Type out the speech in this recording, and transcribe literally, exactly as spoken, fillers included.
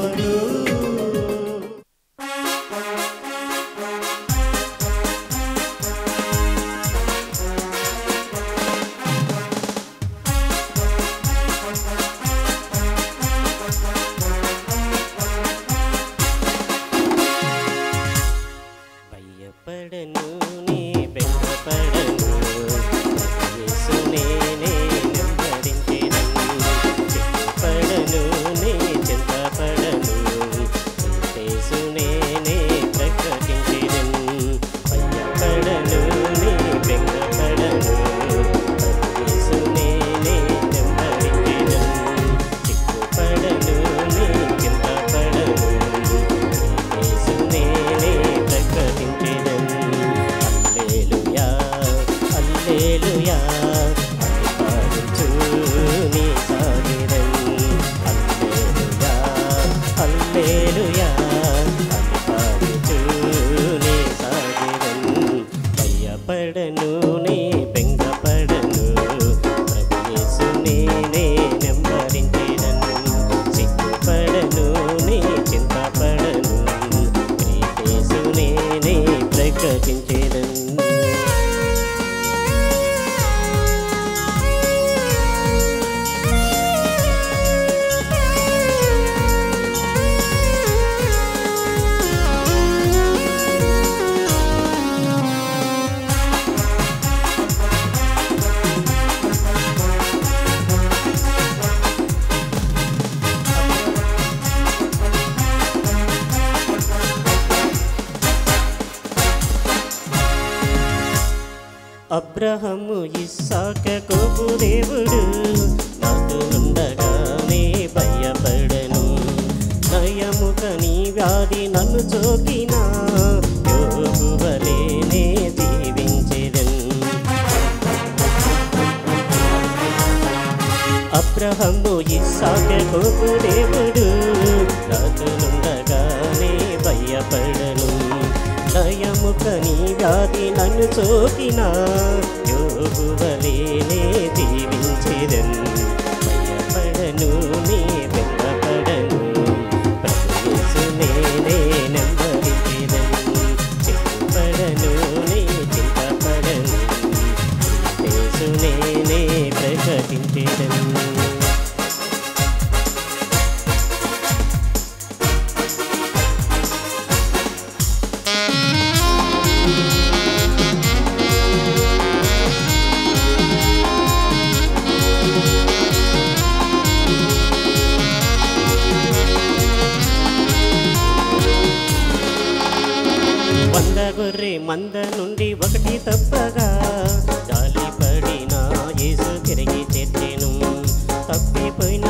భయపడు. భయపడను నీ బెంగపడను యేసునే నే నెమ్మదించెదను. చిక్కుపడను నీ చింతపడను యేసునే నే ప్రకటించెదను. భయపడను నీ బెంగపడను యేసునే నే నెమ్మదించెదను. చిక్కుపడను నీ చింతపడను యేసునే నే ప్రకటించెదను. హల్లెలూయా హల్లెలూయా అని పాడుచు నీ సాగెదను. హల్లెలూయా హల్లెలూయా అని పాడుచు నీ సాగెదను. భయపడను నీ బెంగపడను ప్రభు యేసునే నే నెమ్మదించెదను. సిగ్గుపడను నీ చింతపడను యేసునే నే ప్రకటించెదను. అబ్రహము ఇస్సాకు దేవుడు నాతో ఉండగానే భయపడను. నయముక నీ వ్యాధి నన్ను చోకిన యోబు వలెనే దీవించెదను. అబ్రహము ఇస్సాకు దేవుడు నాతో ఉండగానే భయపడను. నయముక నీ వ్యాధి నన్ను చోకిన యోబు వలెనే దీవించెదను. భయపడను నీ బెంగపడను ప్రభు యేసునే నే నెమ్మదించెదను. చిక్కుపడను నీ చింతపడను యేసునే నే ప్రకటించెదను. వంద గొర్రె మంద నుండి ఒకటి తప్పగా జాలిపడిన యేసు తిరిగి చేర్చెను. తప్పిపోయిన